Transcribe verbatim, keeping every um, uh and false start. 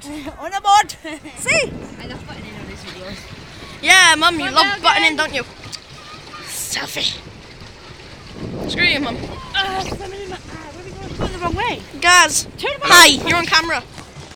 On a board. See? I love buttoning on these videos. Yeah, Mum, you Come love on, buttoning, again. don't you? Selfie. Screw you, Mum. Ah, something in my eye. Where are we going? Going the wrong way. Gaz, Turn about. hi, you're on camera.